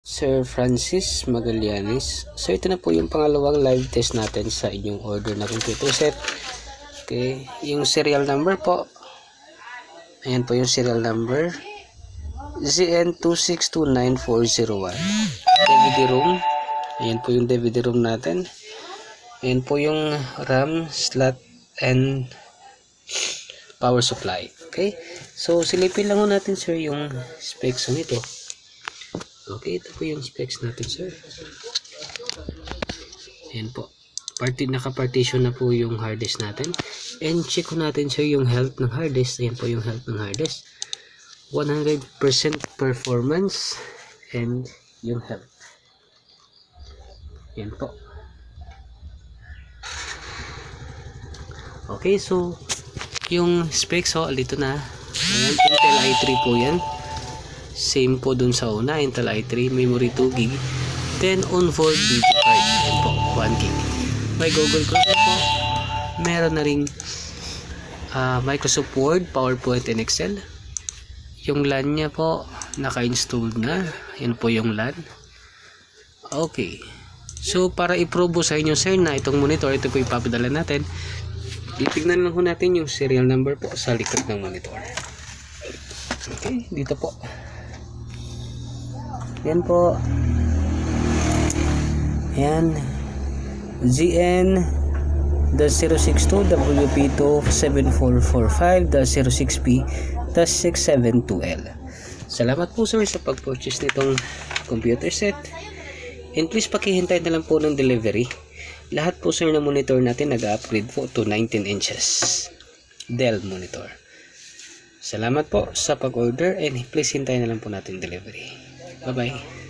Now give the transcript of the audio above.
Sir Francis Magallanes. So ito na po yung pangalawang live test natin sa inyong order na computer set. Okay, yung serial number po. Ayan po yung serial number. ZN2629401. DVD room. Ayan po yung DVD room natin. Ayan po yung RAM, slot, and power supply. Okay, so silipin lang natin sir yung specs nito. Okay, ito po yung specs natin sir. Ayan po, naka-partition na po yung hard disk natin. And check ko natin sir yung health ng hard disk. Ayan po yung health ng hard disk, 100% performance and yung health. Ayan po. Okay, so yung specs dito na. Ayan, Intel i3 po yan. Same po dun sa una, Intel i3, memory 2GB, 10 on-board video card. Ayan po, 1GB. May Google Chrome po. Meron na ring Microsoft Word, PowerPoint, and Excel. Yung LAN niya po, naka-install na. Yan po yung LAN. Okay. So, para i-probo sa inyo sir na itong monitor, ito po ipapadala natin. Titignan lang po natin yung serial number po sa likod ng monitor. Okay, dito po. Yan po. Yan. ZN-WP27445-06P-672L. Salamat po sir sa pag-purchase nitong computer set. And please pakihintay na lang po ng delivery. Lahat po sir na monitor natin nag-upgrade po to 19 inches Dell monitor. Salamat po sa pag-order and please hintayin na lang po natin delivery. Bye bye.